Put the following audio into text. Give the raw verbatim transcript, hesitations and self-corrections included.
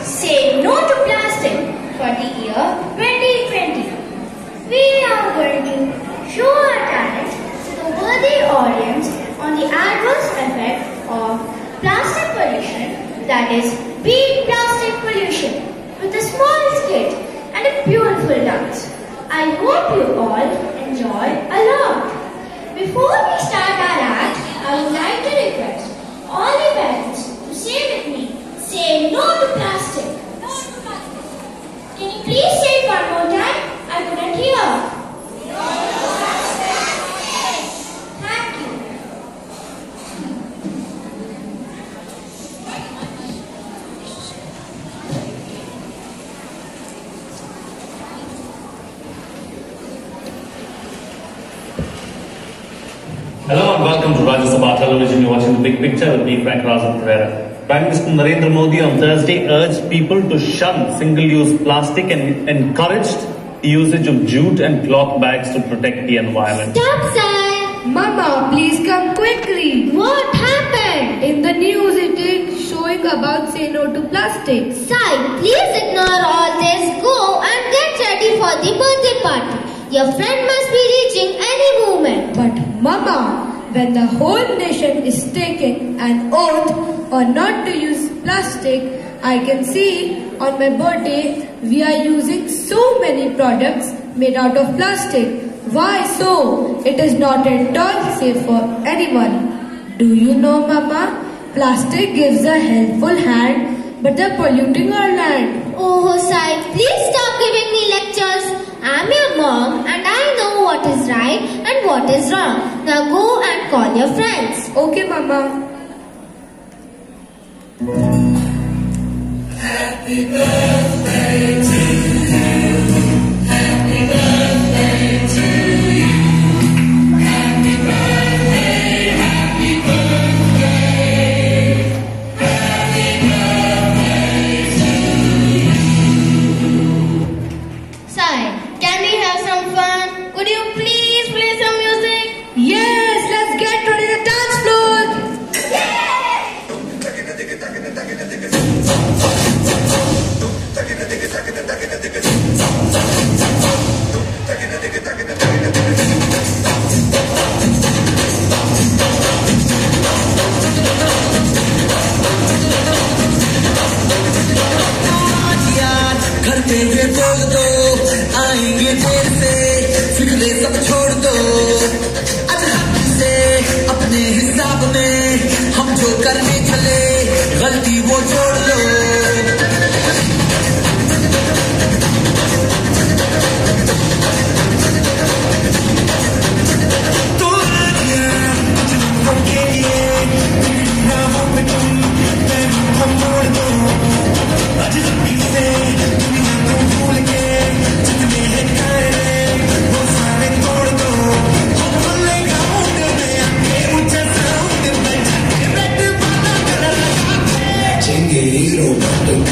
Say no to plastic for the year twenty twenty. We are going to show our talent to the worthy audience on the adverse effect of plastic pollution, that is, beat plastic pollution, with a small skit and a beautiful dance. I hope you all enjoy a lot. Before we start our act, I would like to request all the parents to say with me, say no to plastic. No to plastic. Can you please say it one more time? I couldn't hear. No to plastic. Thank you. Hello and welcome to Rajya Sabha Television. You're watching The Big Picture with me, Frank Razan Pereira. Prime Minister Narendra Modi on Thursday urged people to shun single-use plastic and encouraged the usage of jute and cloth bags to protect the environment. Stop, Sai! Mama, please come quickly. What happened? In the news it is showing about say no to plastic. Sai, please ignore all this. Go and get ready for the birthday party. Your friend must be reaching any moment. But Mama, when the whole nation is taking an oath on not to use plastic, I can see on my birthday we are using so many products made out of plastic. Why so? It is not at all safe for anyone. Do you know, Mama? Plastic gives a helpful hand, but they're polluting our land. Oh, Sai, please stop giving me lectures. I'm your mom and I know what is right and what is wrong. Now go and call your friends. Okay, Mama. Happy birthday to you. Happy birthday to you. Happy birthday, happy birthday. Happy birthday to you. Sai, can we have some fun? Could you please play some music? Yes, let's get ready to dance floor. घर पे ये बोल दो आएंगे देर से फिक्रे सब छोड़ दो आज हम से अपने हिसाब में हम जो करने चले गलती वो छोड़ लो तो आजा कुछ लोगों के लिए राहों पे तुम हम मोड़ दो आज हम से Hero,